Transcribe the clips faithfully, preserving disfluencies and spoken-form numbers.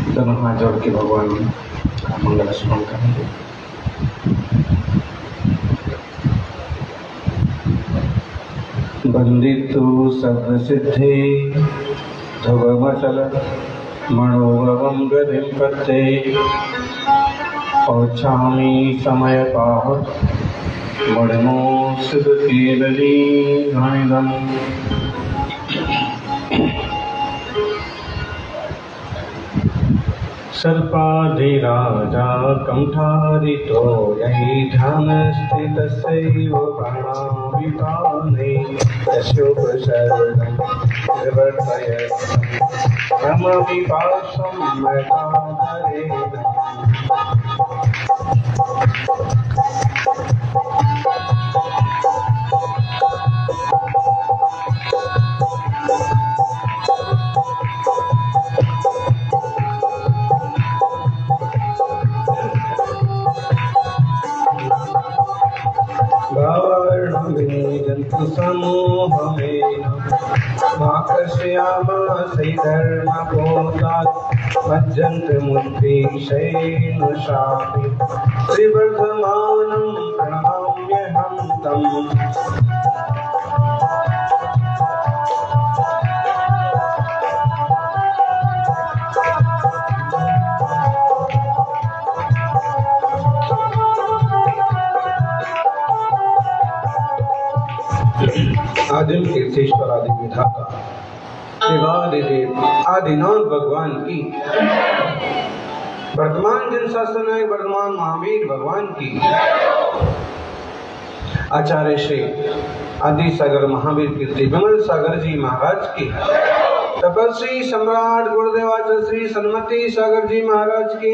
दोनों हाथ जोड़ के भगवान का मंगल स्मरण करेंगे। बंदितु सर्व सिद्धे ध्रुवमचल मनोभवं गतिं पत्ते औच्छामि समय पाहुत मणिमो सुखकेवली घनिदम्। सर्पाधिराजा कंठारितो यही ध्यानस्थितस्यैव प्राणाविताने यस्योपसर्गं निर्वर्तयत् ब्रह्मविपाशं मयकाधरेण। जंतु समूहमेन आकर्षयामासैधर्मपोतात् मज्जन्तमुद्भिषेण शापि त्रिवर्धमानं प्रणमाम्यहं तम्। आदिम तीर्थेश्वर आदि विधाता देवादिदेव आदिनाथ भगवान की, वर्तमान जन शासन है वर्तमान महावीर भगवान की, आचार्य श्री आदि सागर महावीर कीर्ति विमल सागर जी महाराज की, तपस्वी सम्राट गुरुदेवाचार्य श्री सन्मति सागर जी महाराज की,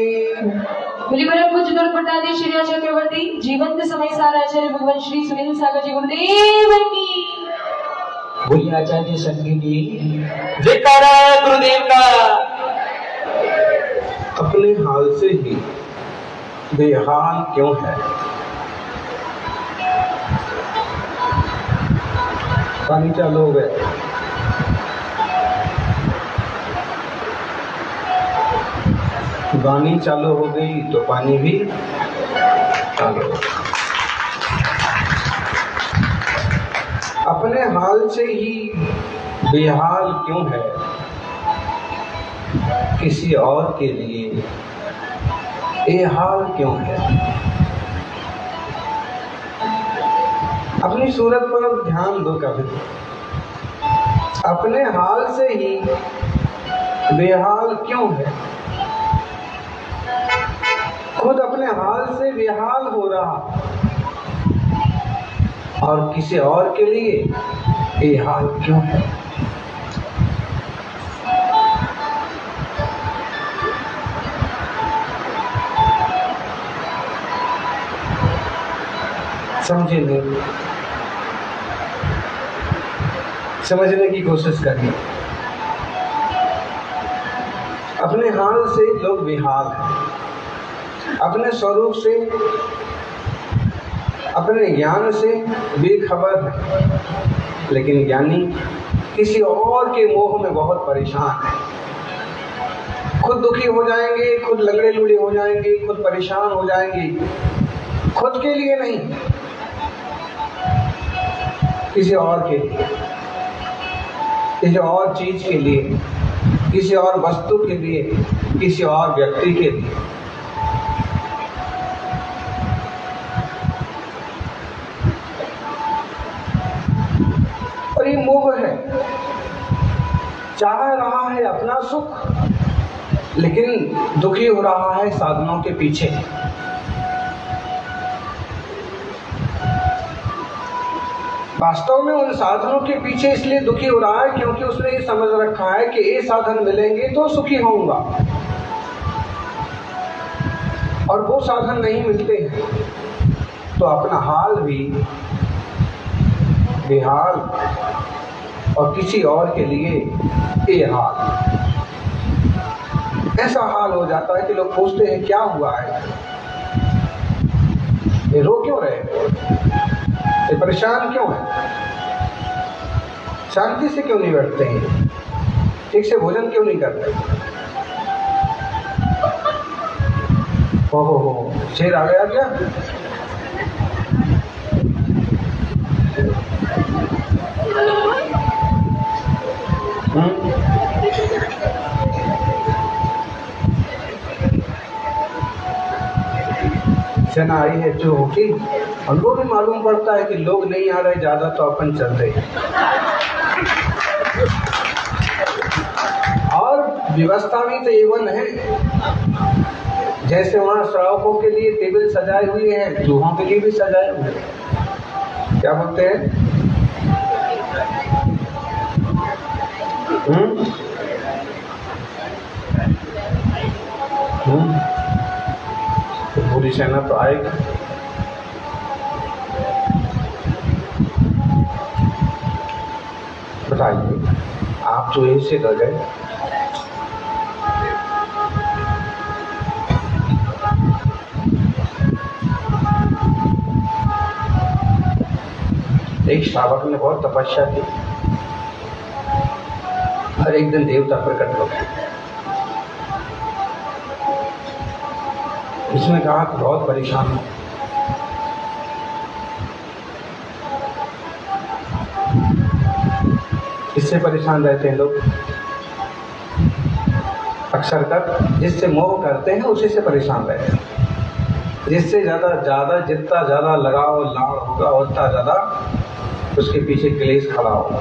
श्री चक्रवर्ती जीवंत समय साराचार्य भगवान श्री सुनील सागर जी गुरुदेव की, बोलिए आचार्य संगीत जी जयकारा गुरुदेव का। अपने हाल से ही बेहाल क्यों है? पानी चालू हो गया। गानी चालू हो गई तो पानी भी चालू हो गया। अपने हाल से ही बेहाल क्यों है? किसी और के लिए ये हाल क्यों है? अपनी सूरत पर ध्यान दो कभी। अपने हाल से ही बेहाल क्यों है? खुद अपने हाल से बेहाल हो रहा और किसी और के लिए ये हाल क्यों है? समझे नहीं, समझने की कोशिश करिए। अपने हाल से लोग बेहाल हैं, अपने स्वरूप से अपने ज्ञान से बेखबर है, लेकिन ज्ञानी किसी और के मोह में बहुत परेशान है। खुद दुखी हो जाएंगे, खुद लंगड़े लूड़े हो जाएंगे, खुद परेशान हो जाएंगे, खुद के लिए नहीं किसी और के लिए, किसी और चीज के लिए, किसी और वस्तु के लिए, किसी और व्यक्ति के लिए। और ये मोह है, चाह रहा है अपना सुख, लेकिन दुखी हो रहा है साधनों के पीछे। वास्तव में उन साधनों के पीछे इसलिए दुखी हो रहा है क्योंकि उसने ये समझ रखा है कि ये साधन मिलेंगे तो सुखी होऊंगा, और वो साधन नहीं मिलते हैं तो अपना हाल भी बेहाल और किसी और के लिए ये हाल। ऐसा हाल हो जाता है कि लोग पूछते हैं क्या हुआ है, ये रो क्यों रहे, ये परेशान क्यों है, शांति से क्यों नहीं बैठते हैं, ठीक से भोजन क्यों नहीं करते। हो हो हो शेर आ गया क्या? हम्म सेना आई है जो होगी, हमको भी मालूम पड़ता है कि लोग नहीं आ रहे ज्यादा तो अपन चल रहे। और व्यवस्था भी तो एवन है, जैसे वहाँ श्रावकों के लिए टेबल सजाए हुए हैं, चूहों के लिए भी सजाए हुए हैं। क्या बोलते हैं? हम्म हम्म तो पूरी सेना तो आएगी। बताइए, आप तो यहीं से डर गए। एक श्रावक ने बहुत तपस्या की और एक दिन देवता प्रकट हो गए। उसने कहा कि बहुत परेशान हूं, इससे परेशान रहते हैं लोग अक्सर कर, जिससे मोह करते हैं उसी से परेशान रहते हैं। जिससे ज्यादा ज्यादा जितना ज्यादा लगाव लाड़ होगा उतना ज्यादा उसके पीछे क्लेश खड़ा होगा।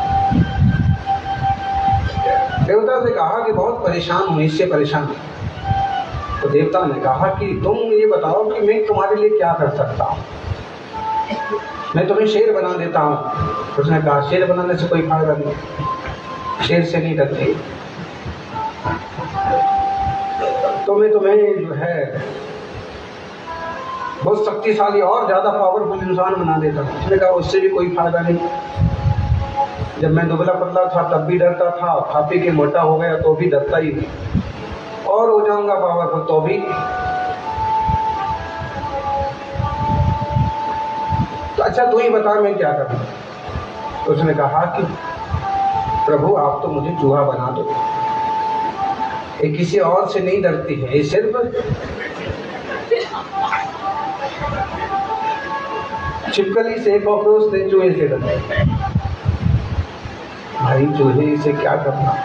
देवता से कहा कि बहुत परेशान हूं, इससे परेशान हूं। तो देवता ने कहा कि तुम ये बताओ कि मैं तुम्हारे लिए क्या कर सकता हूँ, मैं तुम्हें शेर बना देता हूँ। उसने कहा शेर बनाने से कोई फायदा नहीं, शेर से नहीं डरती, तो मैं तुम्हें जो है बहुत शक्तिशाली और ज्यादा पावरफुल इंसान बना देता हूँ। उसने कहा उससे भी कोई फायदा नहीं, जब मैं दुबला पतला था तब भी डरता था, खा पी के मोटा हो गया तो भी डरता ही, और हो जाऊंगा पावरफुल तो भी। तो अच्छा तू ही बता मैं क्या करूं। तो उसने कहा कि प्रभु आप तो मुझे चूहा बना दो, ये किसी और से नहीं डरती है, ये सिर्फ छिपकली से कॉकरोच से चूहे से डरती है। भाई चूहे से क्या करना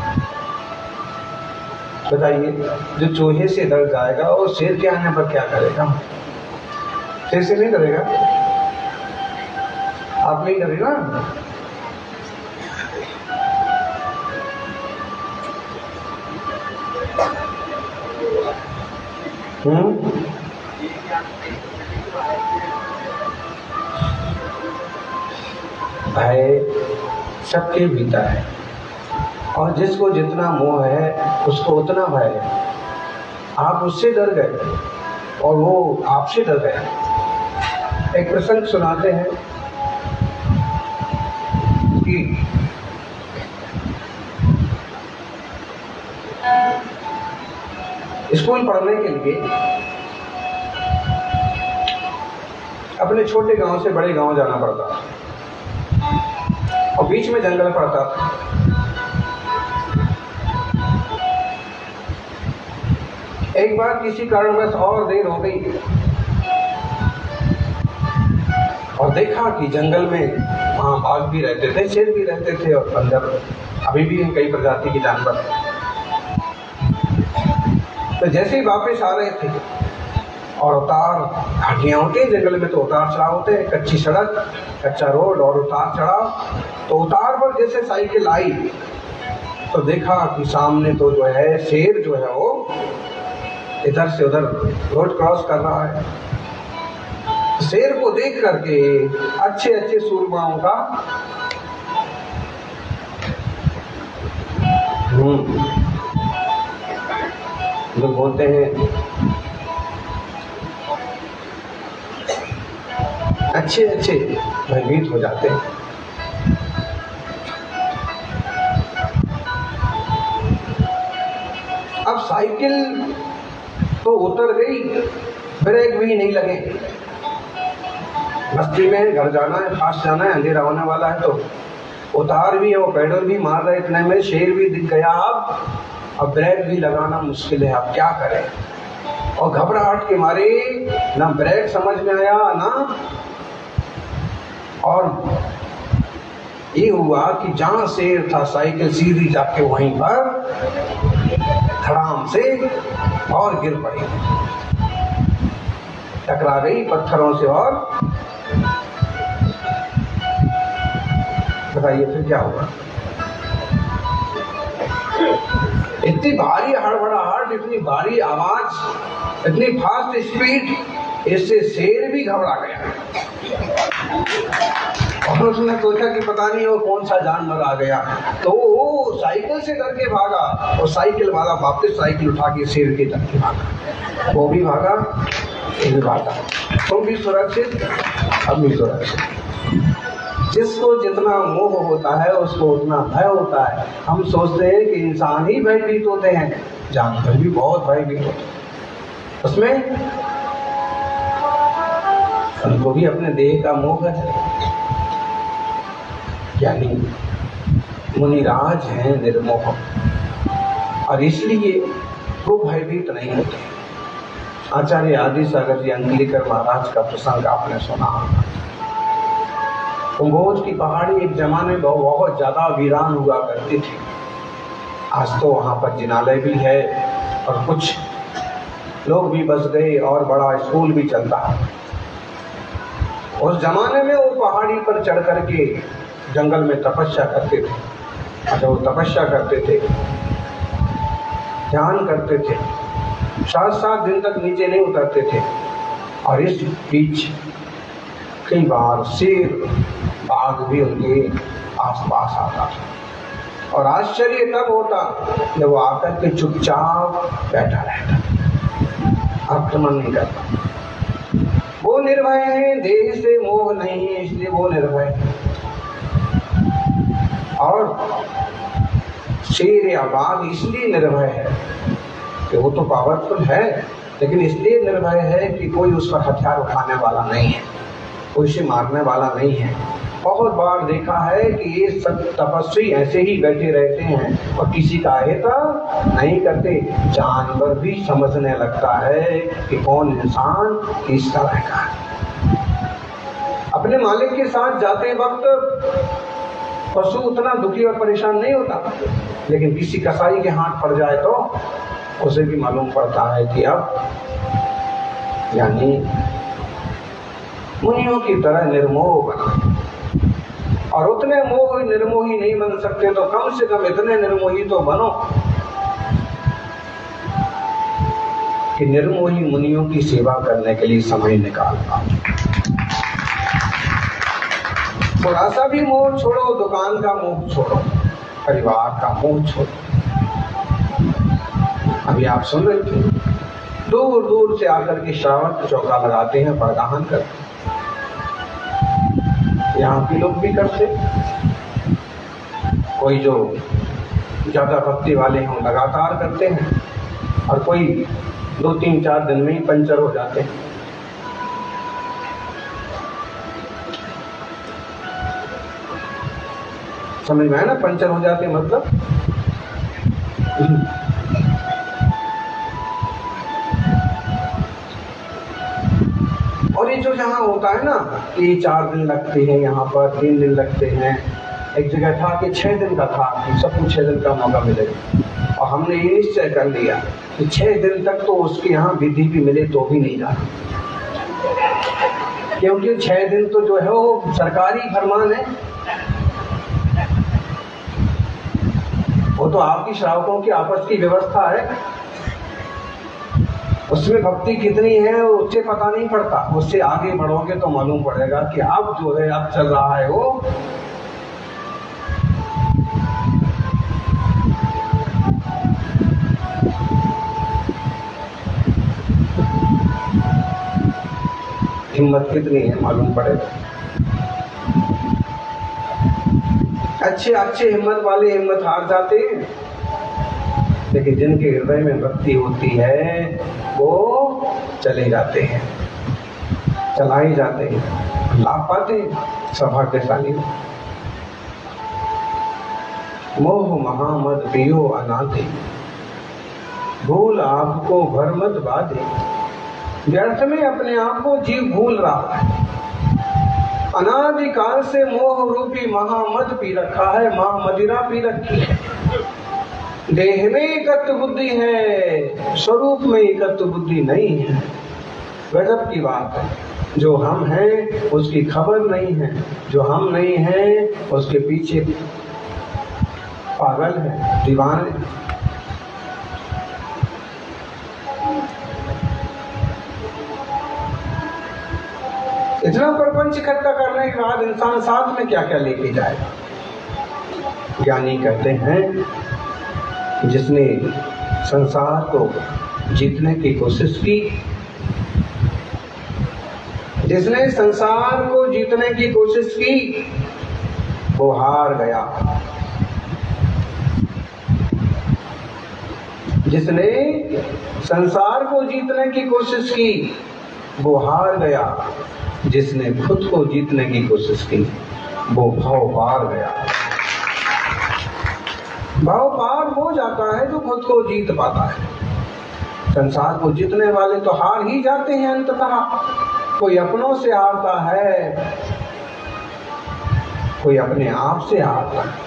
बताइए, जो चूहे से डर जाएगा और शेर के आने पर क्या करेगा? शेर से नहीं डरेगा, आप नहीं डरेगा। हम्म भय सबके भीतर है, और जिसको जितना मोह है उसको उतना भय है। आप उससे डर गए और वो आपसे डर गए। एक प्रसंग सुनाते हैं कि स्कूल पढ़ने के लिए अपने छोटे गांव से बड़े गांव जाना पड़ता था, और बीच में जंगल पड़ता था। एक बार किसी कारणवश और देर हो गई और देखा कि जंगल में वहां बाघ भी रहते थे, शेर भी रहते थे, और अंदर अभी भी कई प्रजाति के जानवर। तो जैसे ही वापस आ रहे थे और उतार घाटियां होती है जंगल में, तो उतार चढ़ाव होते हैं, कच्ची सड़क कच्चा रोड और उतार चढ़ाव। तो उतार पर जैसे साइकिल आई तो देखा कि सामने तो जो है शेर जो है वो इधर से उधर रोड क्रॉस कर रहा है। शेर को देख करके अच्छे अच्छे सूरमाओं का हम्म लोग बोलते हैं अच्छे अच्छे भयभीत हो जाते हैं। अब साइकिल तो उतर गई, ब्रेक भी नहीं लगे। बस्ती में घर जाना है, फास्ट जाना है, अंधेरा होने वाला है, तो उतार भी है, वो पेडल भी मार रहे, इतने में शेर भी दिख गया। अब अब ब्रेक भी लगाना मुश्किल है, अब क्या करें। और घबराहट के मारे ना ब्रेक समझ में आया ना, और ये हुआ कि जहां शेर था साइकिल सीधी जाके वहीं पर धड़ाम से और गिर पड़ी, टकरा गई पत्थरों से। और बताइए फिर क्या हुआ? इतनी भारी हड़बड़ाहट, इतनी भारी आवाज, इतनी फास्ट स्पीड, इससे शेर भी घबरा गया और उसने सोचा कि पता नहीं वो कौन सा जानवर आ गया, तो वो साइकिल से डर के भागा और साइकिल वाला वापस साइकिल उठा के शेर के डर के भागा। वो भी भागा, ये भी भागा, तुम भी सुरक्षित, हम भी सुरक्षित। जिसको जितना मोह होता है उसको उतना भय होता है। हम सोचते हैं कि इंसान ही भयभीत होते हैं, जानवर भी बहुत भयभीत होते हैं। उसमें उनको भी अपने देह का मोह है। यानी मुनिराज हैं निर्मोह, और इसलिए वो भयभीत नहीं होते। आचार्य आदि सागर जी अंकलेकर महाराज का प्रसंग आपने सुना होगा। कुंभोज की पहाड़ी एक जमाने में बहुत ज्यादा वीरान हुआ करती थी। आज तो वहां पर जिनालय भी है और कुछ लोग भी बस गए और बड़ा स्कूल भी चलता है। उस जमाने में वो पहाड़ी पर चढ़ करके जंगल में तपस्या करते थे। अच्छा, वो तपस्या करते थे, ध्यान करते थे, सात सात दिन तक नीचे नहीं उतरते थे। और इस बीच कई बार शेर बाघ भी उनके आसपास आता था, और आश्चर्य तब होता जब वो आकर के चुपचाप बैठा रहता, आक्रमण नहीं करता। वो निर्भय है, देह से मोह नहीं है, इसलिए वो निर्भय है। और शेर या बाघ इसलिए निर्भय है कि वो तो पावरफुल है, लेकिन इसलिए निर्भय है कि कोई उस पर हथियार उठाने वाला नहीं है, कोई उसे मारने वाला नहीं है। बहुत बार देखा है कि ये सब तपस्वी ऐसे ही बैठे रहते हैं और किसी का अहिता नहीं करते। जानवर भी समझने लगता है कि कौन इंसान किस तरह का है। अपने मालिक के साथ जाते वक्त पशु उतना दुखी और परेशान नहीं होता, लेकिन किसी कसाई के हाथ पड़ जाए तो उसे भी मालूम पड़ता है कि अब यानी मुनियों की तरह निर्मोह बना। और उतने मोह निर्मोही नहीं बन सकते तो कम से कम इतने निर्मोही तो बनो कि निर्मोही मुनियों की सेवा करने के लिए समय निकाल पाओ। थोड़ा सा भी मोह छोड़ो, दुकान का मोह छोड़ो, परिवार का मोह छोड़ो। अभी आप सुन रहे थे, दूर दूर से आकर के श्रावण चौका लगाते हैं, परगाहन करते हैं। यहाँ के लोग भी करते, कोई जो ज्यादा भक्ति वाले हैं लगातार करते हैं, और कोई दो तीन चार दिन में ही पंचर हो जाते हैं। समझ में आया ना, पंचर हो जाते मतलब और ये जो यहाँ होता है ना कि चार दिन लगते हैं, यहाँ पर तीन दिन लगते हैं। एक जगह था कि छह दिन का था कि सबको छह दिन का मौका मिलेगा, और हमने ये निश्चय कर लिया कि छह दिन तक तो उसके यहाँ विधि भी मिले तो भी नहीं जाना, क्योंकि छह दिन तो जो है वो सरकारी फरमान है। वो तो आपकी श्रावकों की आपस की व्यवस्था है, उसमें भक्ति कितनी है उससे पता नहीं पड़ता। उससे आगे बढ़ोगे तो मालूम पड़ेगा कि अब जो है अब चल रहा है वो हिम्मत कितनी है मालूम पड़ेगा। अच्छे अच्छे हिम्मत वाले हिम्मत हार जाते हैं, लेकिन जिनके हृदय में भक्ति होती है वो चले जाते हैं, चलाए जाते हैं, लाभ पाते हैं, सौभाग्यशाली। मोह महामद पियो अनाथे, भूल आपको भर मत बाधे। व्यर्थ में अपने आप को जीव भूल रहा है। अनादिकाल से मोह रूपी महामद पी रखा है, महामदिरा पी रखी है। देह में एकत्व बुद्धि है, स्वरूप में एकत्व बुद्धि नहीं है। गजब की बात है। जो हम हैं उसकी खबर नहीं है, जो हम नहीं हैं उसके पीछे पागल है, दीवाने। इतना प्रपंच इकट्ठा करने के बाद इंसान साथ में क्या क्या लेके जाए? ज्ञानी कहते हैं जिसने संसार को जीतने की कोशिश की, जिसने संसार को जीतने की कोशिश की वो हार गया। जिसने संसार को जीतने की कोशिश की वो हार गया। जिसने खुद को जीतने की कोशिश की वो भाव पार गया। भाव पार हो जाता है जो खुद को जीत पाता है। संसार को जीतने वाले तो हार ही जाते हैं अंततः। कोई अपनों से हारता है, कोई अपने आप से हारता है।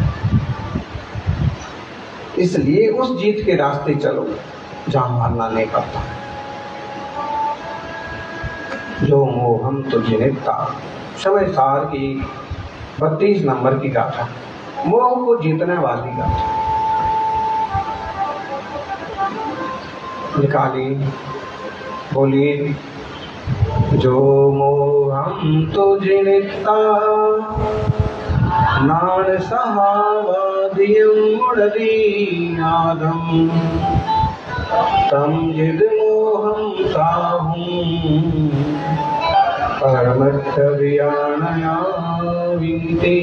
इसलिए उस जीत के रास्ते चलो जहां हारना नहीं पड़ता है। जो मोहम तुझे निकता, समय सार की बत्तीस नंबर की गाथा, मोह को जीतने वाली गाथा निकाली। बोलिए, जो मोहम तुझे निकता नान सहावादियम मुड़दीनादम तम जिद मोहम साहूं परमत्थ व्यानया विनते।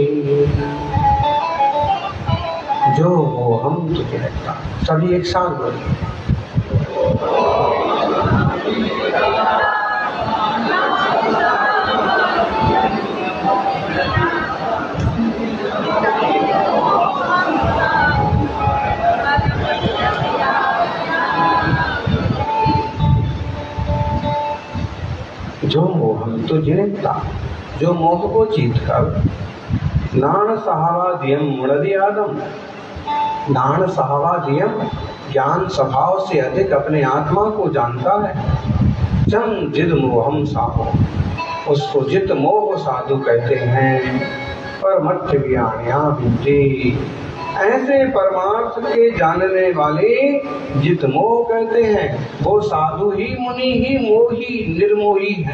जो मोहम तुझे निकता, सभी एक साथ बोलिए। जो मोहम तुझे निकता, जो मोह को जीत कर नान सहावा दियम मुड़दी आदम। नान सहावा दियम ज्ञान स्वभाव से अधिक अपने आत्मा को जानता है। जम जिद मोहम साहो, उसको जित मोह साधु कहते हैं। परमत्थ ज्ञानिया विद्ये, ऐसे परमार्थ के जानने वाले जित मोह कहते हैं। वो साधु ही, मुनि ही, मोही, निर्मोही है।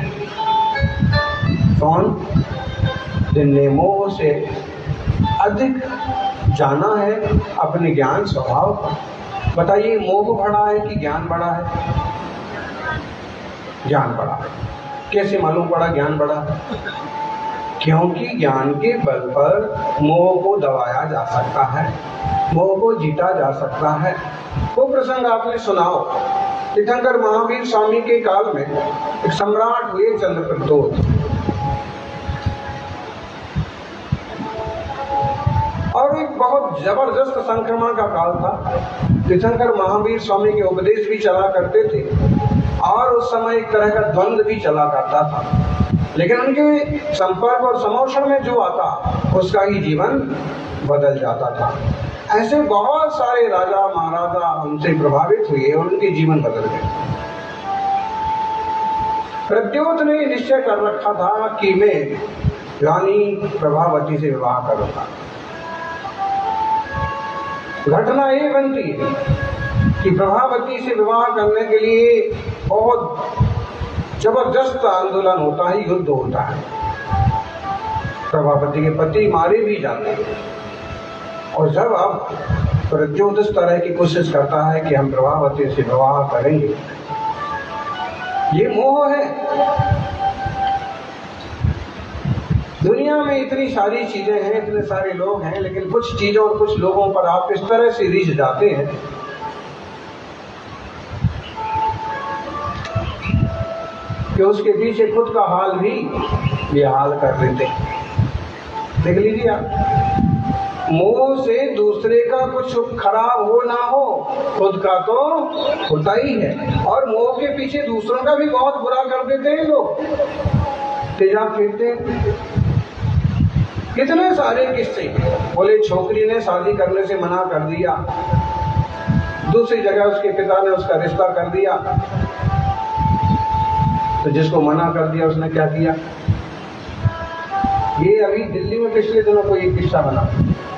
कौन? जिनने मोह से अधिक जाना है अपने ज्ञान स्वभाव का। बताइए, मोह बड़ा है कि ज्ञान बड़ा है? ज्ञान बड़ा है। कैसे मालूम पड़ा ज्ञान बड़ा है? क्योंकि ज्ञान के बल पर मोह को दबाया जा सकता है, मोह को जीता जा सकता है। वो प्रसंग आपने सुनाओ, तीर्थंकर महावीर स्वामी के काल में एक सम्राट हुए चंद्रप्रद्योत, और एक बहुत जबरदस्त संक्रमण का काल था। तीर्थंकर महावीर स्वामी के उपदेश भी चला करते थे और उस समय एक तरह का द्वंद्व भी चला करता था, लेकिन उनके संपर्क और समोषण में जो आता उसका ही जीवन बदल जाता था। ऐसे बहुत सारे राजा महाराजा उनसे प्रभावित हुए और उनके जीवन बदल गए। प्रद्योत ने निश्चय कर रखा था कि मैं रानी प्रभावती से विवाह करूंगा। घटना ये बनती है कि प्रभावती से विवाह करने के लिए बहुत जबरदस्त आंदोलन होता है, युद्ध होता है। प्रभावती के पति मारे भी जाते हैं। और जब अब प्रद्योत इस तरह की कोशिश करता है कि हम प्रभावती से विवाह करेंगे, ये मोह है। दुनिया में इतनी सारी चीजें हैं, इतने सारे लोग हैं, लेकिन कुछ चीजों और कुछ लोगों पर आप इस तरह से रिझ जाते हैं कि उसके पीछे खुद का हाल भी बेहाल कर देते हैं। देख लीजिए आप, मोह से दूसरे का कुछ खराब हो ना हो, खुद का तो होता ही है। और मोह के पीछे दूसरों का भी बहुत बुरा कर देते हैं लोग, तेजाब फेंकते हैं। कितने सारे किस्से। बोले छोकरी ने शादी करने से मना कर दिया, दूसरी जगह उसके पिता ने उसका रिश्ता कर दिया, तो जिसको मना कर दिया उसने क्या किया। ये अभी दिल्ली में पिछले दिनों को एक किस्सा बना।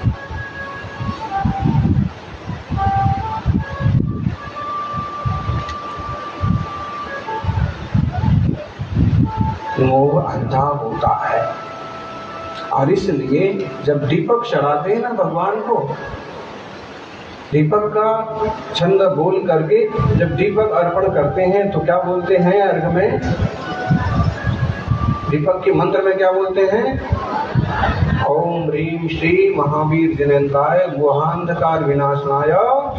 मोह अंधा होता है, और इसलिए जब दीपक चढ़ाते हैं ना भगवान को, दीपक का छंद बोल करके जब दीपक अर्पण करते हैं तो क्या बोलते हैं अर्घ में, दीपक के मंत्र में क्या बोलते हैं, ओम ह्रीम श्री महावीर जिनेन्द्राय मोहांधकार विनाशनाय।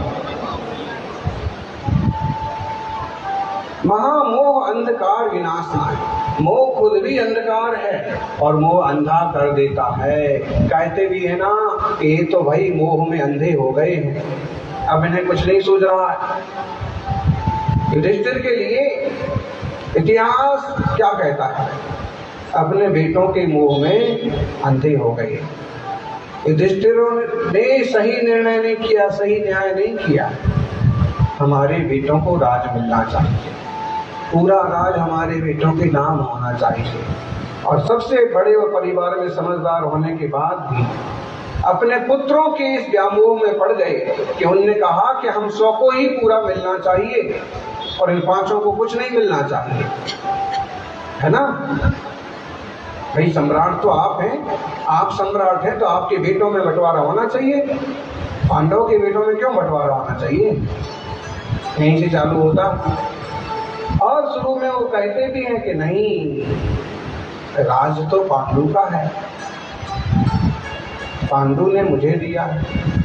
महामोह अंधकार विनाशनाय। मोह खुद भी अंधकार है और मोह अंधा कर देता है। कहते भी है ना, ये तो भाई मोह में अंधे हो गए हैं, अब इन्हें कुछ नहीं सूझ रहा है। युधिष्ठिर के लिए इतिहास क्या कहता है, अपने बेटों के मोह में अंधे हो गए। युधिष्ठिरों ने सही निर्णय नहीं किया, सही न्याय नहीं किया। हमारे बेटों को राज मिलना चाहिए, पूरा राज हमारे बेटों के नाम होना चाहिए। और सबसे बड़े और परिवार में समझदार होने के बाद भी अपने पुत्रों के इस व्यामोह में पड़ गए कि उनने कहा कि हम सौ को ही पूरा मिलना चाहिए और इन पांचों को कुछ नहीं मिलना चाहिए, है ना। भाई सम्राट तो आप हैं, आप सम्राट हैं तो आपके बेटों में बंटवारा होना चाहिए, पांडवों के बेटों में क्यों बंटवारा होना चाहिए। यहीं से चालू होता। और शुरू में वो कहते भी हैं कि नहीं, राज तो पांडु का है, पांडु ने मुझे दिया है,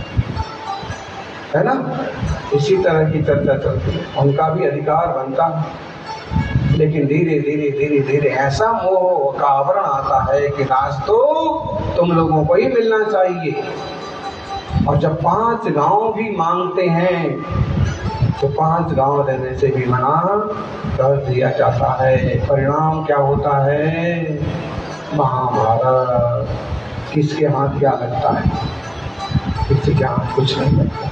है ना। इसी तरह की चर्चा चलती है, उनका भी अधिकार बनता है। लेकिन धीरे धीरे धीरे धीरे ऐसा मोह का आवरण आता है कि राज तो तुम लोगों को ही मिलना चाहिए। और जब पांच गांव भी मांगते हैं तो पांच गांव देने से भी मना कर दिया जाता है। परिणाम क्या होता है, महाभारत। किसके हाथ क्या लगता है, किसी के हाथ कुछ नहीं लगता।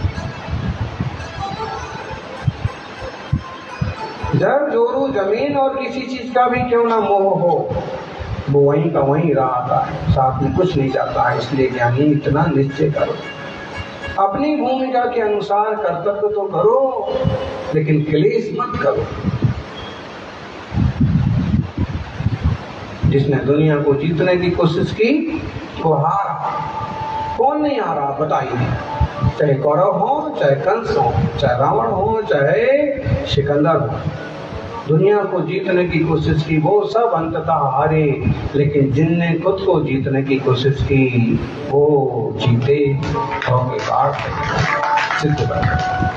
जब जोरू जमीन और किसी चीज का भी क्यों ना मोह हो, वो वहीं का वहीं रहा है, साथ में कुछ नहीं जाता है। इसलिए ज्ञानी इतना निश्चय करो, अपनी भूमिका के अनुसार कर्तव्य तो करो, लेकिन क्लेश मत करो। जिसने दुनिया को जीतने की कोशिश की वो हारा। कौन नहीं हारा बताइए, चाहे कौरव हो, चाहे कंस हो, चाहे रावण हो, चाहे सिकंदर हो। दुनिया को जीतने की कोशिश की वो सब अंततः हारे, लेकिन जिनने खुद को जीतने की कोशिश की वो जीते और सिद्ध बने।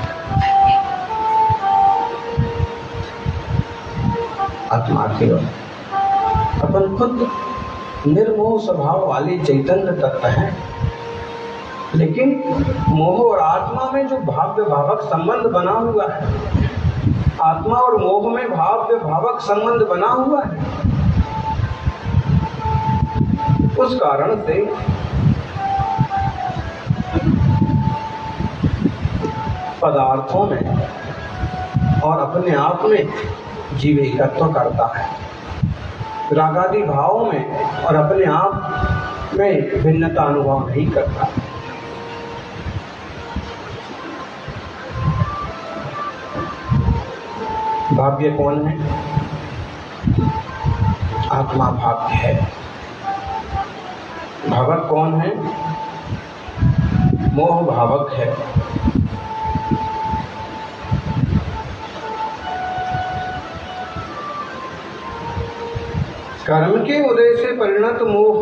आत्मा की ओर अपन खुद निर्मोह स्वभाव वाले चैतन्य तत्व हैं, लेकिन मोह और आत्मा में जो भाव्य भावक संबंध बना हुआ है, आत्मा और मोह में भाव्य भावक संबंध बना हुआ है, उस कारण से पदार्थों में और अपने आप में जीव एकत्व करता है। रागादि भावों में और अपने आप में भिन्नता अनुभव नहीं करता। भाव्य कौन है? आत्मा भाव्य है। भावक कौन है? मोह भावक है। कर्म के उदय से परिणत मोह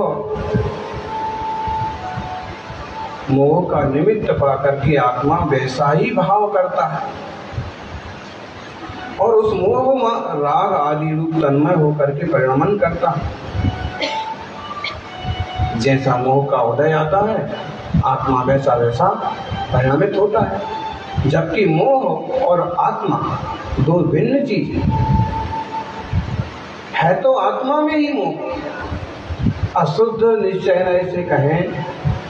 मोह का निमित्त पाकर के आत्मा वैसा ही भाव करता है और उस मोह में राग आदि रूप तन्मय होकर के परिणमन करता है। जैसा मोह का उदय आता है आत्मा वैसा वैसा परिणामित होता है। जबकि मोह और आत्मा दो भिन्न चीजें है। तो आत्मा में ही मोह। अशुद्ध निश्चय ऐसे कहें,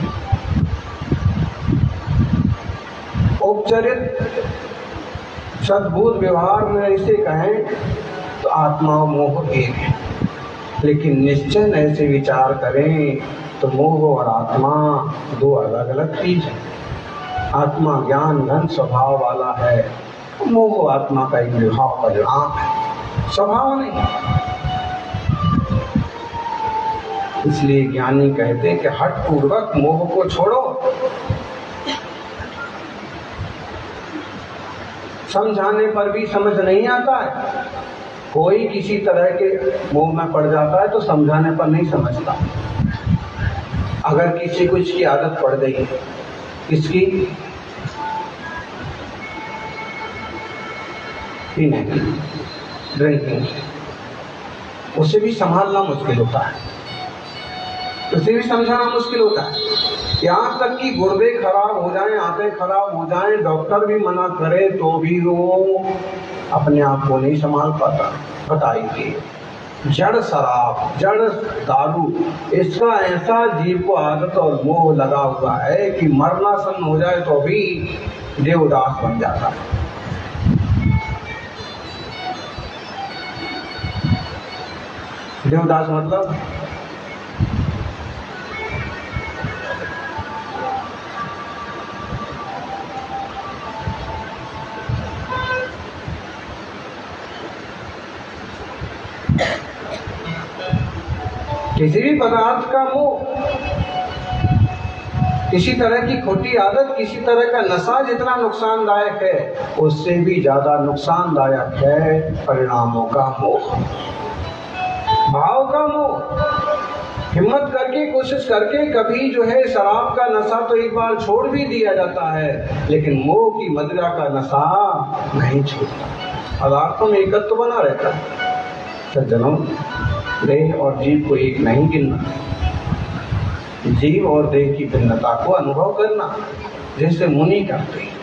उपचरित सद्बुद्ध व्यवहार में ऐसे कहें तो आत्मा और मोह एक है। लेकिन निश्चय ऐसे विचार करें तो मोह और आत्मा दो अलग अलग चीज है। आत्मा ज्ञान घन स्वभाव वाला है, मोह आत्मा का एक विभाव परिणाम है, स्वभाव नहीं। इसलिए ज्ञानी कहते हैं कि हठ पूर्वक मोह को छोड़ो। समझाने पर भी समझ नहीं आता है। कोई किसी तरह के मोह में पड़ जाता है तो समझाने पर नहीं समझता। अगर किसी को इसकी आदत पड़ गई है, किसकी, पीने की, ड्रिंकिंग, उसे भी संभालना मुश्किल होता है, उसे भी समझाना मुश्किल होता है। यहाँ तक कि गुर्दे खराब हो जाएं, आंतें खराब हो जाएं, डॉक्टर भी मना करे तो भी वो अपने आप को नहीं संभाल पाता। बताइए, जड़ शराब, जड़ दारू, इसका ऐसा जीव को आदत और मोह लगा हुआ है कि मरना सन हो जाए तो भी देवदास बन जाता है। देवदास मतलब किसी भी पदार्थ का मोह, किसी तरह की खोटी आदत, किसी तरह का नशा जितना नुकसानदायक है, उससे भी ज्यादा नुकसानदायक है परिणामों का मोह, भाव का मोह। हिम्मत करके, कोशिश करके कभी जो है शराब का नशा तो एक बार छोड़ भी दिया जाता है, लेकिन मोह की मदिरा का नशा नहीं छूटता। पदार्थों में एकत्व बना रहता है। सज्जनों, देह और जीव को एक नहीं गिनना, जीव और देह की भिन्नता को अनुभव करना, जैसे मुनि करते हैं।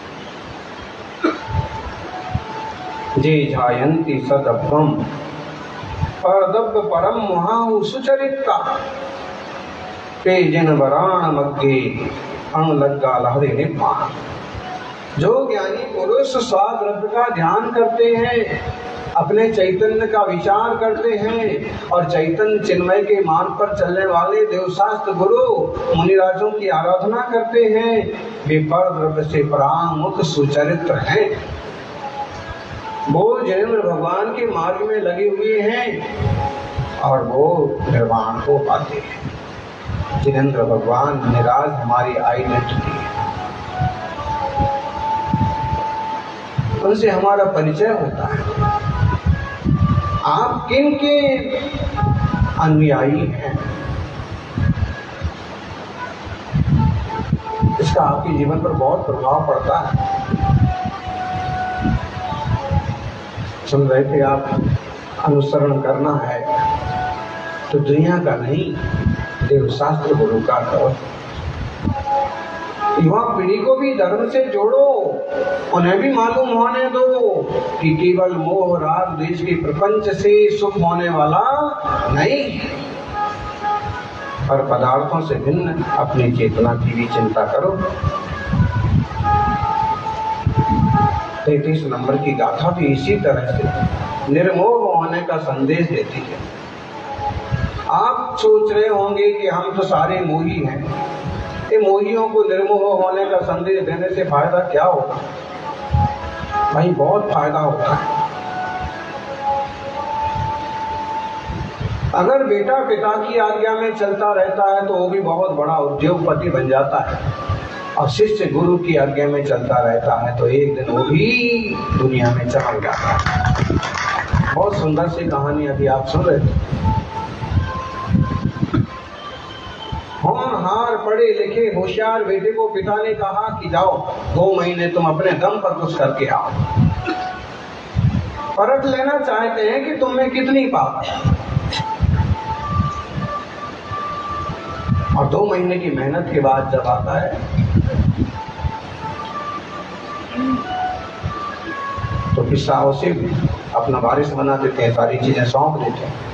जे झायन्ति सदब्बम परदब्ब परम महाहु सुचरिता ते जिन वराण मग्गे अणु लग्गा लहरे निपान। जो ज्ञानी पुरुष स्वाद्रव्य का ध्यान करते हैं, अपने चैतन्य का विचार करते हैं और चैतन्य चिन्मय के मार्ग पर चलने वाले देवशास्त्र गुरु मुनिराजों की आराधना करते हैं, वे पर द्रव्य से परांगमुख सुचरित्र हैं। वो जिनेंद्र भगवान के मार्ग में लगे हुए हैं और वो निर्वाण को पाते हैं। जिनेंद्र भगवान निराज हमारी आइडेंटिटी है, उनसे हमारा परिचय होता है। आप किन के अनुयायी हैं, इसका आपके जीवन पर बहुत प्रभाव पड़ता है। सुन रहे थे आप, अनुसरण करना है तो दुनिया का नहीं, देवशास्त्र गुरु का करो। युवा पीढ़ी को भी धर्म से जोड़ो, उन्हें भी मालूम होने दो कि केवल मोह राग देश के प्रपंच से सुख होने वाला नहीं, पर पदार्थों से भिन्न अपनी चेतना की भी चिंता करो। तैतीस नंबर की गाथा भी इसी तरह से निर्मोह होने का संदेश देती है। आप सोच रहे होंगे कि हम तो सारे मोही हैं, ये मोहियों को निर्मोह होने का संदेश देने से फायदा क्या होगा? भाई बहुत फायदा होता है। अगर बेटा पिता की आज्ञा में चलता रहता है तो वो भी बहुत बड़ा उद्योगपति बन जाता है, और शिष्य गुरु की आज्ञा में चलता रहता है तो एक दिन वो भी दुनिया में चमक जाता है। बहुत सुंदर सी कहानी अभी आप सुन रहे थे। होनहार पढ़े लिखे होशियार बेटे को पिता ने कहा कि जाओ दो महीने तुम अपने दम पर कुछ करके आओ, परख लेना चाहते हैं कि तुम में कितनी पावर। और दो महीने की मेहनत के बाद जब आता है तो फिर साहब उसे अपना वारिस बना देते हैं, सारी चीजें सौंप देते हैं।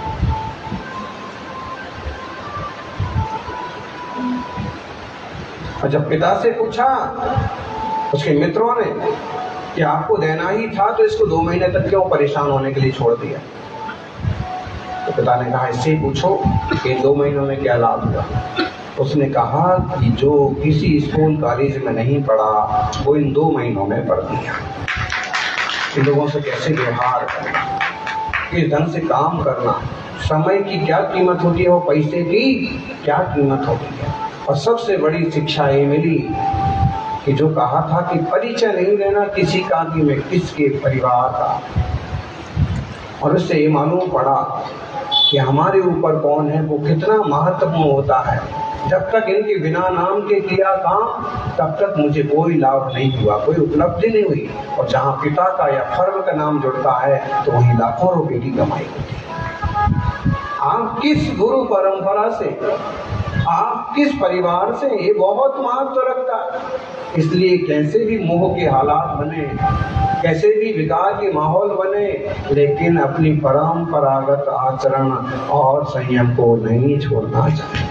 और जब पिता से पूछा उसके मित्रों ने कि आपको देना ही था तो इसको दो महीने तक क्यों परेशान होने के लिए छोड़ दिया, तो पिता ने कहा इससे ही पूछो कि दो महीनों में क्या लाभ हुआ। उसने कहा कि जो किसी स्कूल कॉलेज में नहीं पढ़ा वो इन दो महीनों में पढ़ दिया। इन लोगों से कैसे व्यवहार करना, किस ढंग से काम करना, समय की क्या कीमत होती है, वो पैसे की क्या कीमत होती है। और सबसे बड़ी शिक्षा ये मिली कि जो कहा था कि परिचय नहीं देना किसी का कि मैं किसके परिवार का, और उससे ये मालूम पड़ा कि हमारे ऊपर कौन है वो कितना महत्वपूर्ण होता है। जब तक इनके बिना नाम के किया काम तब तक मुझे कोई लाभ नहीं हुआ, कोई उपलब्धि नहीं हुई। और जहाँ पिता का या फर्म का नाम जुड़ता है तो वहीं लाखों रुपए की कमाई होती है। आप किस गुरु परंपरा से, आप किस परिवार से, ये बहुत महत्व रखता है। इसलिए कैसे भी मोह के हालात बने, कैसे भी विकार के माहौल बने, लेकिन अपनी परंपरागत आचरण और संयम को नहीं छोड़ना चाहिए।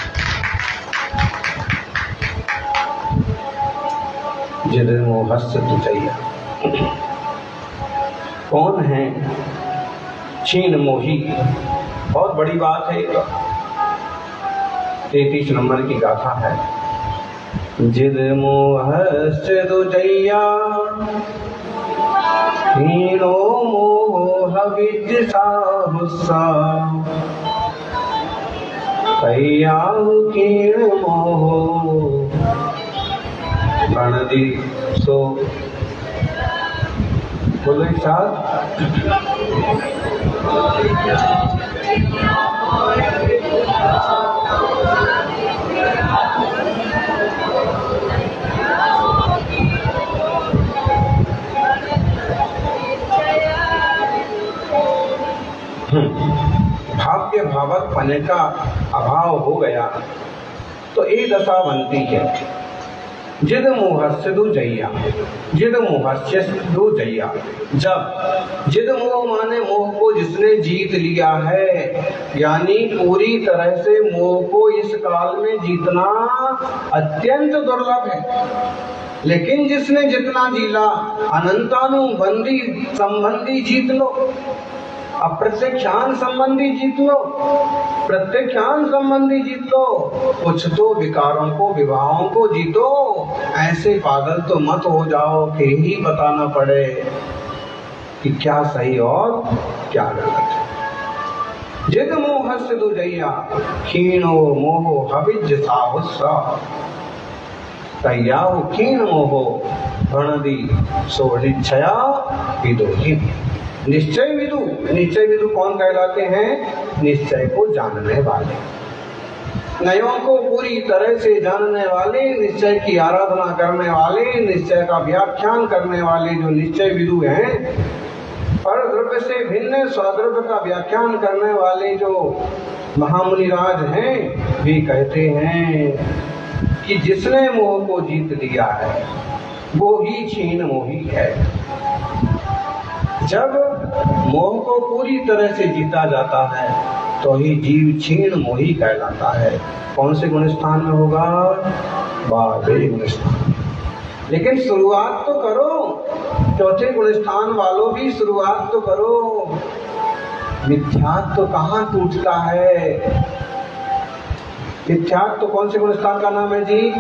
जिधर मोहस्य तुझैया, कौन है छीन मोही, बहुत बड़ी बात है। तैतीस नंबर की गाथा है। जिद मोहस्य तुझैया हीनो मोह विज साहुसा, कैयाहु कीण मोह गणदी सो। बोलो एक साथ। भाव के भावक पने का अभाव हो गया तो एक दशा बनती है। जिद मोहस्य दुजैया, जिद मोहस्य दुजैया, जब जिद मोह माने मोह को जिसने जीत लिया है, यानी पूरी तरह से मोह को इस काल में जीतना अत्यंत दुर्लभ है। लेकिन जिसने जितना जीला, अनंतानुबंधी संबंधी जीत लो, अप्रत्यक्षान संबंधी जीत लो, प्रत्यक्षान संबंधी जीत लो, कुछ तो विकारों को, विवाहों को जीतो। ऐसे पागल तो मत हो जाओ कि ही बताना पड़े कि क्या सही और क्या गलत है। जिद मोहस्य दुजैया क्षीणो मोहो हविज साहुस्सा, कैयाहु क्षीण मोहो गणदी सो निश्चया विदुहि। निश्चय विदु, निश्चय विदु कौन कहलाते हैं? निश्चय को जानने वाले, नयों को पूरी तरह से जानने वाले, निश्चय की आराधना करने वाले, निश्चय का व्याख्यान करने वाले जो निश्चय विदु हैं। पर द्रव्य से भिन्न स्वद्रव्य का व्याख्यान करने वाले जो महामुनिराज हैं, वे कहते हैं कि जिसने मोह को जीत लिया है वो ही छीन मोही है। जब मोह को पूरी तरह से जीता जाता है तो ही जीव छीण मोही कहलाता है। कौन से गुण स्थान में होगा? बारहवें गुण स्थान। लेकिन शुरुआत तो करो, चौथे गुण स्थान वालों भी शुरुआत तो करो। मिथ्यात्व तो कहाँ टूटता है? मिथ्यात्व तो कौन से गुण स्थान का नाम है जी?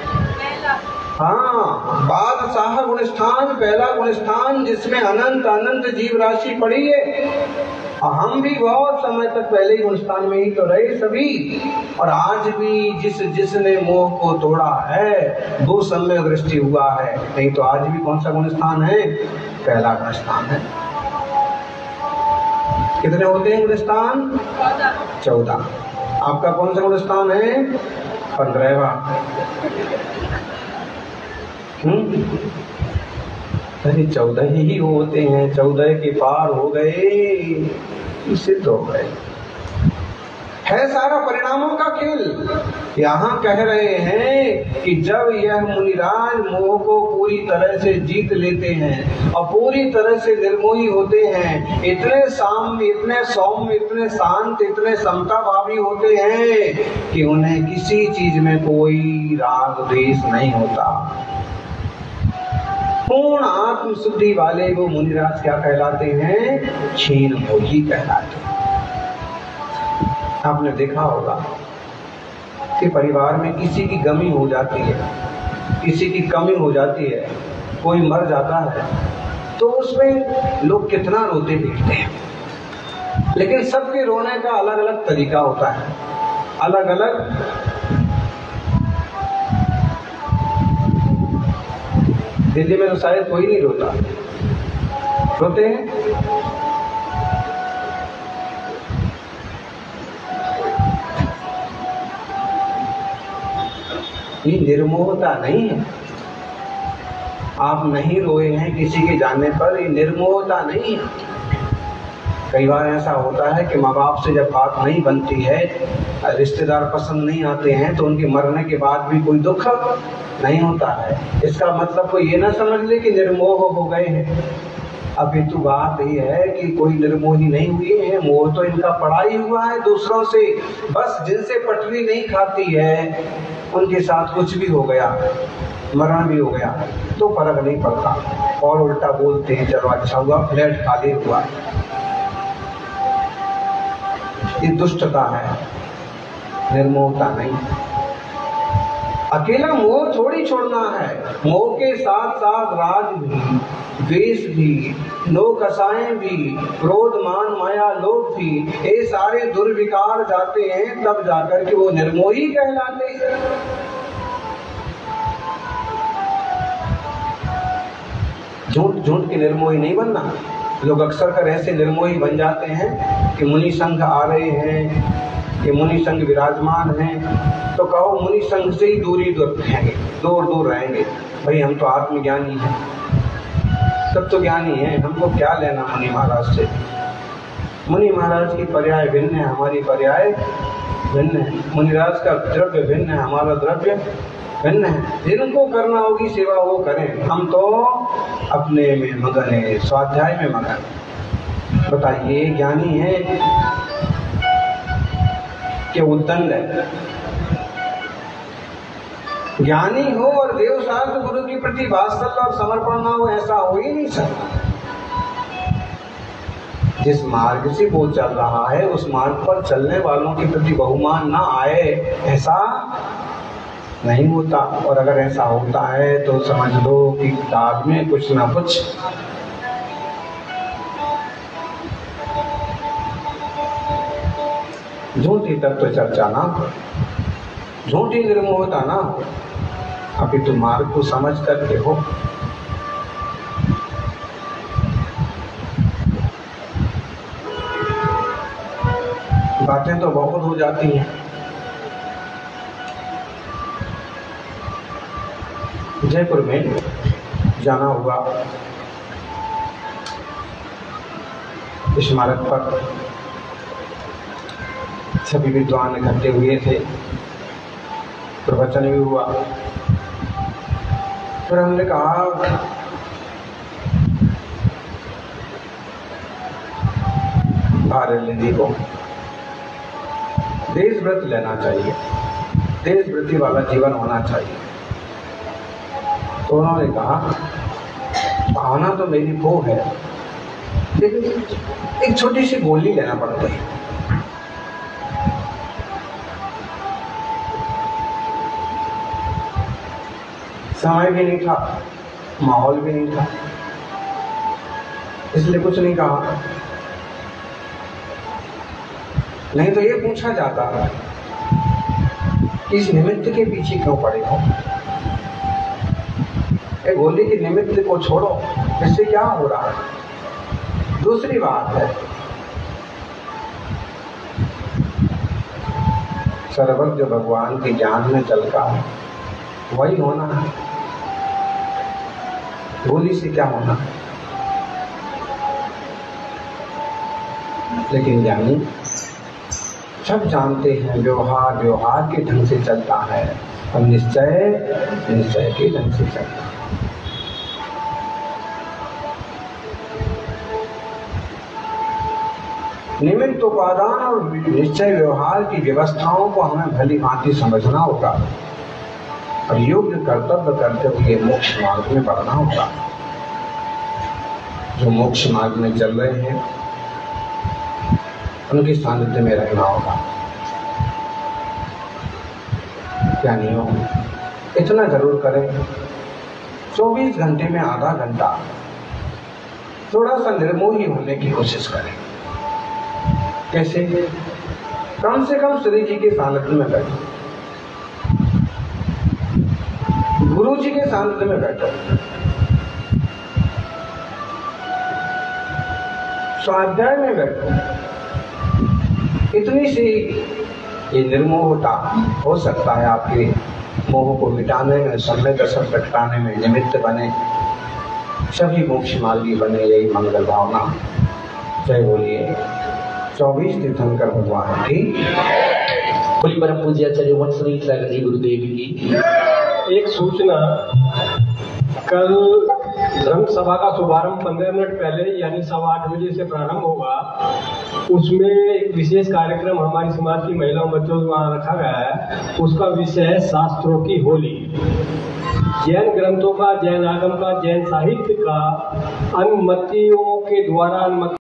हाँ, बादशाह गुण स्थान, पहला गुण स्थान जिसमें अनंत अनंत जीव राशि पड़ी है। और हम भी बहुत समय तक पहले ही गुण स्थान में ही तो रहे सभी। और आज भी जिस जिसने मोह को तोड़ा है वो सम्यक दृष्टि हुआ है। नहीं तो आज भी कौन सा गुण स्थान है? पहला गुण स्थान है। कितने होते हैं गुण स्थान? चौदह। आपका कौन सा गुण स्थान है? पंद्रहवा। हम्म, अरे चौदह ही होते हैं, चौदह के पार हो गए, सिद्ध हो गए। है सारा परिणामों का खेल। यहाँ कह रहे हैं कि जब यह मुनिराज मोह को पूरी तरह से जीत लेते हैं और पूरी तरह से निर्मोही होते हैं, इतने साम्य, इतने सौम्य, इतने शांत, इतने समता भावी होते हैं कि उन्हें किसी चीज में कोई राग द्वेष नहीं होता। पूर्ण आत्म शुद्धि वाले वो मुनिराज क्या कहलाते हैं? क्षीण मोही कहलाते हैं। आपने देखा होगा कि परिवार में किसी की कमी हो जाती है, किसी की कमी हो जाती है, कोई मर जाता है तो उसमें लोग कितना रोते पीटते हैं, लेकिन सबके रोने का अलग अलग तरीका होता है, अलग अलग। दिल्ली में तो शायद कोई नहीं रोता, रोते हैं? ये निर्मोहता नहीं है। आप नहीं रोए हैं किसी के जाने पर, ये निर्मोहता नहीं है। कई बार ऐसा होता है कि माँ बाप से जब बात नहीं बनती है, रिश्तेदार पसंद नहीं आते हैं, तो उनके मरने के बाद भी कोई दुख नहीं होता है। इसका मतलब कोई ये ना समझ ले कि निर्मोह हो गए हैं। अपितु बात ये है कि कोई निर्मोही नहीं हुए हैं, मोह तो इनका पड़ा ही हुआ है दूसरों से। बस जिनसे पटरी नहीं खाती है उनके साथ कुछ भी हो गया, मरण भी हो गया तो फर्क नहीं पड़ता, और उल्टा बोलते हैं चलो अच्छा हुआ, फ्लैट खाली हुआ। ये दुष्टता है, निर्मोहता नहीं। अकेला मोह थोड़ी छोड़ना है, मोह के साथ साथ राग भी, द्वेष भी, लोक आशाएं भी, क्रोध मान माया लोभ भी, ये सारे दुर्विकार जाते हैं, तब जाकर के वो निर्मोही कहलाते हैं। झूठ झूठ के निर्मोही नहीं बनना। लोग अक्सर कर ऐसे निर्मोही बन जाते हैं कि मुनि संघ आ रहे हैं, कि मुनि संघ विराजमान हैं, तो कहो मुनि संघ से ही दूरी दूर रहेंगे, दूर दूर रहेंगे। भाई हम तो आत्मज्ञानी हैं, सब तो ज्ञानी हैं, हमको क्या लेना मुनि महाराज से। मुनि महाराज की पर्याय भिन्न है, हमारी पर्याय भिन्न है। मुनिराज का द्रव्य भिन्न है, हमारा द्रव्य भिन्न है। जिनको करना होगी सेवा वो करें, हम तो अपने में मगन है, स्वाध्याय में मगन। बताइए ज्ञानी है कि उद्दंड है? ज्ञानी हो और देवशास्त्र गुरु के प्रति वात्सल्य और समर्पण ना हो, ऐसा हो ही नहीं सकता। जिस मार्ग से वो चल रहा है उस मार्ग पर चलने वालों के प्रति बहुमान ना आए, ऐसा नहीं होता। और अगर ऐसा होता है तो समझ लो कि दाग में कुछ ना कुछ झूठी तत्व चर्चा ना हो, झूठी निर्मोहता ना हो, अभी तुम मार्ग को समझ करके हो। बातें तो बहुत हो जाती हैं। जयपुर में जाना हुआ, स्मारक पर सभी विद्वान इकट्ठे हुए थे, प्रवचन भी हुआ। फिर हमने कहा भारत जी को देशव्रत लेना चाहिए, देशव्रति वाला जीवन होना चाहिए। तो उन्होंने कहा भावना तो मेरी वो है, लेकिन एक छोटी सी गोली लेना पड़ता है। समय भी नहीं था, माहौल भी नहीं था, इसलिए कुछ नहीं कहा। नहीं तो ये पूछा जाता है कि इस निमित्त के पीछे क्यों पड़े हो? एक गोली के निमित्त को छोड़ो, इससे क्या हो रहा है? दूसरी बात है, सर्वज्ञ भगवान के ज्ञान में चलता है, वही होना है। गोली से क्या होना है? लेकिन ज्ञानी सब जानते हैं व्यवहार व्यवहार के ढंग से चलता है और निश्चय निश्चय के ढंग से चलता है। निमित्त उपादान और निश्चय व्यवहार की व्यवस्थाओं को हमें भली भांति समझना होगा और योग्य कर्तव्य करते हुए मोक्ष मार्ग में बढ़ना होगा। जो मोक्ष मार्ग में चल रहे हैं उनके सानिध्य में रहना होगा। क्या नियम इतना जरूर करें, चौबीस घंटे में आधा घंटा थोड़ा सा निर्मोही होने की कोशिश करें। कैसे? कम से कम श्री जी के सानिध्य में बैठो, गुरु जी के सानिध्य में बैठो, स्वाध्याय में बैठो। इतनी सी ये निर्मोहता हो सकता है आपके मोह को मिटाने में, समय दशक प्रकटाने में निमित्त बने, सभी मोक्ष मार्गी बने। यही मंगल भावना। जय बोलिए चौबीस तीर्थंकर भगवान की। बोली परम पूज्य आचार्य वत्सली सागर जी गुरुदेव की। एक सूचना, कल धर्म सभा का शुभारंभ पंद्रह मिनट पहले यानी सवा आठ बजे से प्रारंभ होगा। उसमें एक विशेष कार्यक्रम हमारी समाज की महिलाओं बच्चों द्वारा रखा गया है। उसका विषय है शास्त्रों की होली। जैन ग्रंथों का, जैन आगम का, जैन साहित्य का अनुमतियों के द्वारा अनुमति